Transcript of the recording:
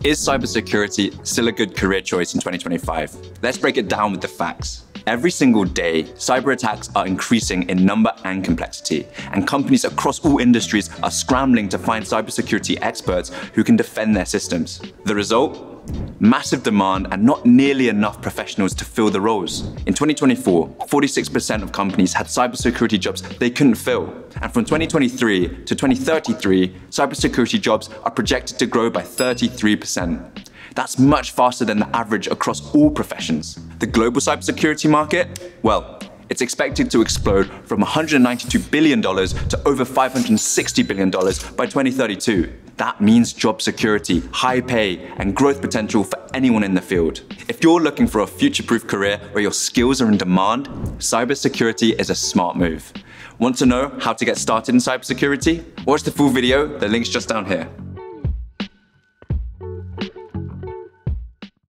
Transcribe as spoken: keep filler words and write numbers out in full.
Is cybersecurity still a good career choice in twenty twenty-five? Let's break it down with the facts. Every single day, cyber attacks are increasing in number and complexity, and companies across all industries are scrambling to find cybersecurity experts who can defend their systems. The result? Massive demand and not nearly enough professionals to fill the roles. In twenty twenty-four, forty-six percent of companies had cybersecurity jobs they couldn't fill. And from twenty twenty-three to twenty thirty-three, cybersecurity jobs are projected to grow by thirty-three percent. That's much faster than the average across all professions. The global cybersecurity market? Well, it's expected to explode from one hundred ninety-two billion dollars to over five hundred sixty billion dollars by twenty thirty-two. That means job security, high pay, and growth potential for anyone in the field. If you're looking for a future-proof career where your skills are in demand, cybersecurity is a smart move. Want to know how to get started in cybersecurity? Watch the full video, the link's just down here.